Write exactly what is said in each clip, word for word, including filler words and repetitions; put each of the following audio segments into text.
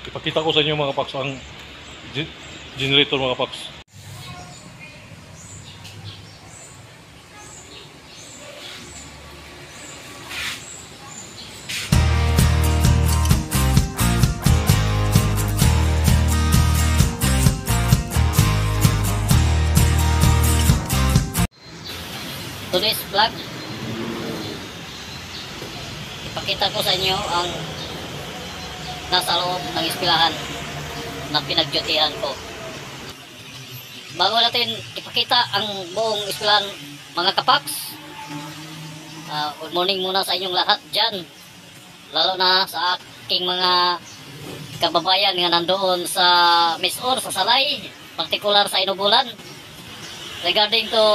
Ipakita ko sa inyo mga kapaps ang ge- generator mga kapaps. Today's vlog, ipakita ko sa inyo ang nasa loob ng eskwelahan na pinagdutihan ko. Bago natin ipakita ang buong eskwelahan mga kapaks, uh, good morning muna sa inyong lahat dyan, lalo na sa aking mga kababayan nga nandoon sa Misor, sa Salay, partikular sa Inubulan, regarding to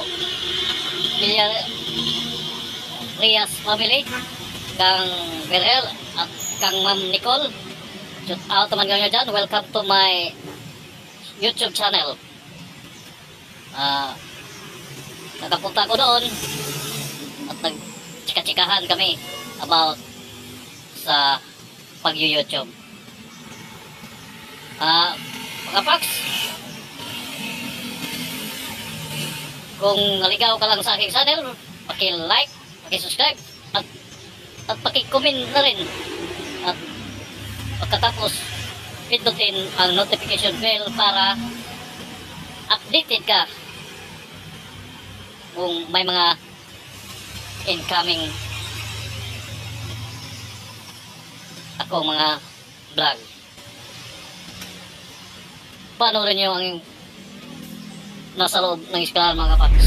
Rias family, kang Berhel at kang Ma'am Nicole. Shout out naman kayo dyan. Welcome to my YouTube channel. Uh, nakapunta ko doon at nagchika-chikahan kami about sa pag-YouTube. Uh, mga Pax, kung naligaw ka lang sa aking channel, paki-like, paki-subscribe, at, at paki-comment na rin. At pagkatapos, pindutin ang notification bell para updated ka kung may mga incoming ako mga vlog. Panoorin nyo ang nasa loob ng eskwelahan mga kapaks.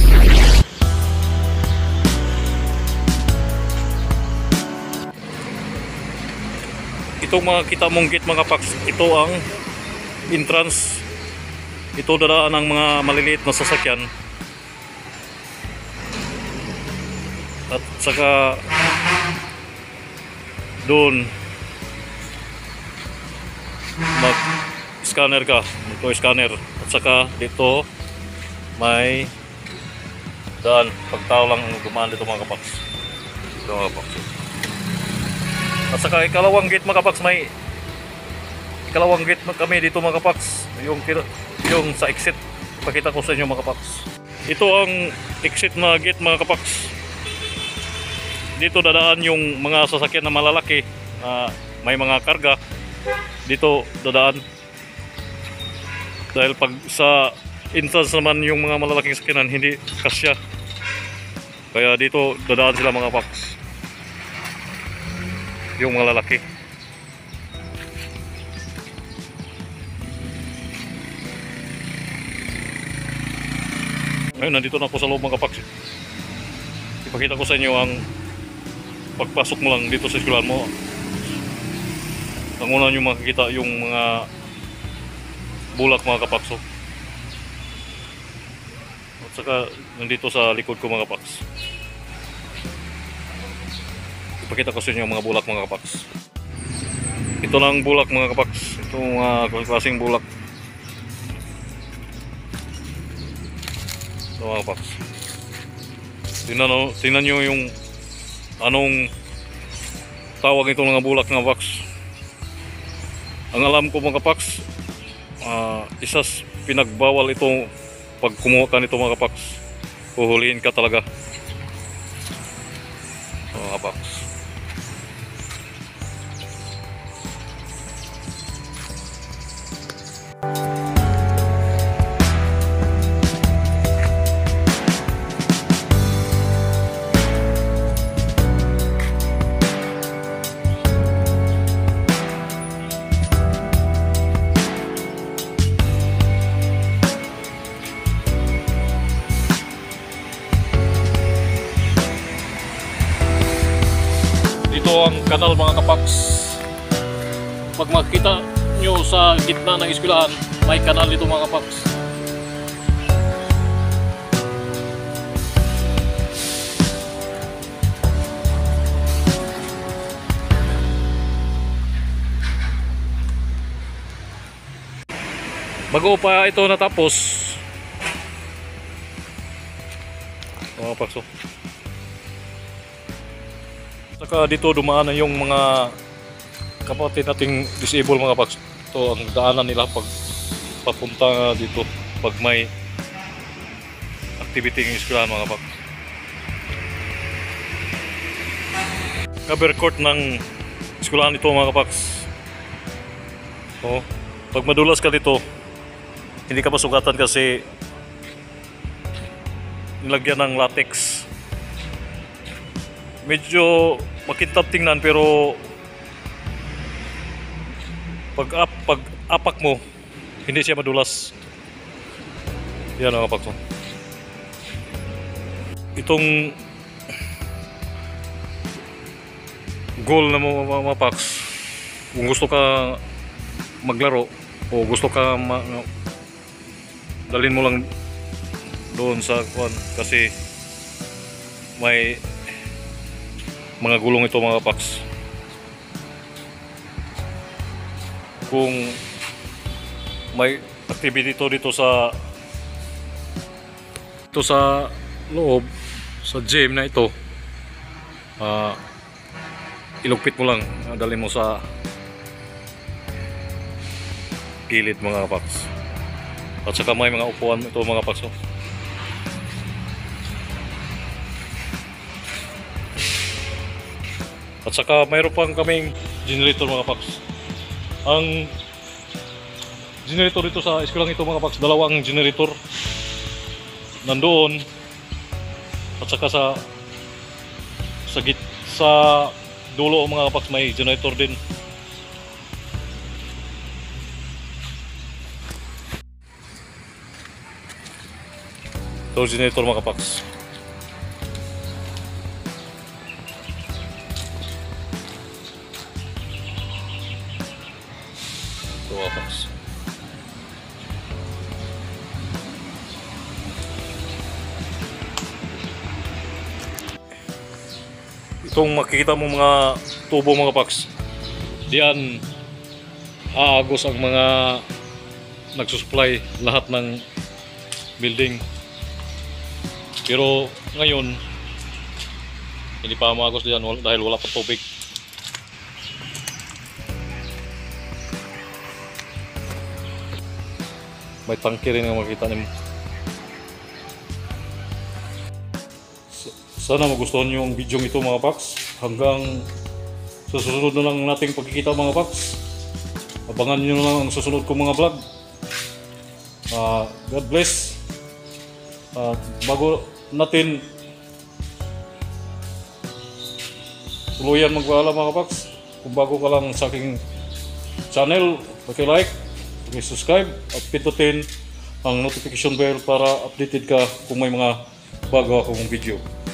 Itong mga kita mong gate mga kapaks, ito ang entrance. Ito dadaan ng mga maliliit na sasakyan. At saka doon mag scanner ka, ito scanner. At saka dito may daan, pagtao lang dumaan dito mga kapaks. Ito mga kapaks. At saka ikalawang gate mga kapaks, may ikalawang gate kami dito mga kapaks, yung, yung sa exit, pakita ko sa inyo mga kapaks. Ito ang exit na gate mga kapaks. Dito dadaan yung mga sasakyan na malalaki, uh, may mga karga, dito dadaan. Dahil pag sa entrance naman yung mga malalaking sakinan hindi kasya, kaya dito dadaan sila mga paps, yung mga lalaki. Ngayon nandito na ako sa loob mga paps. Ipakita ko sa inyo ang pagpasok mo lang dito sa eskwelahan mo. Ang una nyo makikita yung mga bulak mga kapakso. At saka nandito sa likod ko mga kapaks, ipakita ko sa inyo mga bulak mga kapaks. Ito lang bulak mga kapaks. Ito mga klaseng bulak. Ito mga kapaks. Tingnan, tingnan nyo yung anong tawag itong mga bulak mga kapaks. Ang alam ko mga kapaks, uh, isas pinagbawal ito. Pag kumuha ka nito mga kapaks, huhulihin ka talaga mga kapaks. Ito ang kanal mga kapaks. Pag makita nyo sa gitna ng eskwelahan, may kanal dito mga kapaks. Bago pa ito natapos mga kapaks, oh. Saka dito dumaan na yung mga kapatid nating disable mga kapaps. Ito ang daanan nila pag papunta dito pag may activity ng eskwelahan mga kapaps. Cover court ng eskwelahan ito mga kapaps. Oh, pag madulas ka dito, hindi ka masugatan kasi nilagyan ng latex. Medyo makintab tingnan pero pag up, pag apak mo, hindi siya madulas. Yan ang apak mo. Itong goal na mo mapax, kung gusto ka maglaro o gusto ka ma dalhin mo lang doon sa kuan kasi may mga gulong ito mga kapaps. Kung may activity ito dito sa ito sa loob sa gym na ito, uh, ilugpit mo lang, dalhin mo sa gilid mga kapaps. At saka may mga upuan ito mga kapaps. At saka mayroon pang kaming generator mga kapaps. Ang generator dito sa eskwelahan ito mga kapaps, dalawang generator nandoon. At saka sa sa git sa dulo mga kapaps may generator din. Ito generator mga kapaps. Ito mga kapaps. Itong makikita mo mga tubo mga kapaps, diyan aagos ang mga nagsusupply lahat ng building. Pero ngayon hindi pa maagos diyan dahil wala pa tubig. May tangke rin ang makikita niyo. Sana magustuhan nyo ang video ito mga paps. Hanggang sa susunod na lang nating pagkikita mga paps. Abangan nyo na lang ang susunod kong mga vlog. uh, God bless. Uh, bago natin tuluyan magpaalam mga paps, kung bago ka lang sa aking channel, paki-like, paki-subscribe at pindutin ang notification bell para updated ka kung may mga bago akong video.